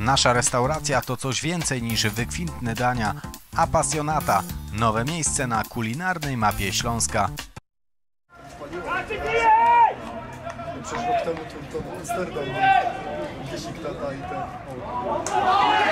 Nasza restauracja to coś więcej niż wykwintne dania, a pasjonata. Nowe miejsce na kulinarnej mapie Śląska. Przecież rok temu to Amsterdam, gdzieś ich tata i ten...